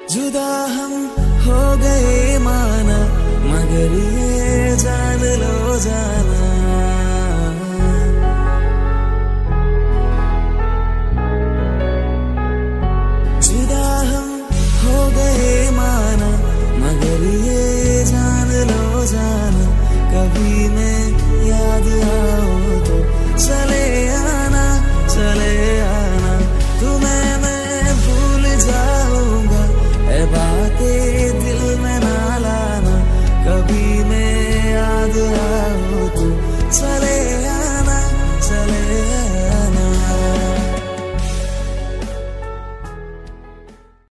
जुदा हम हो गए माना, मगर ये जान लो जाना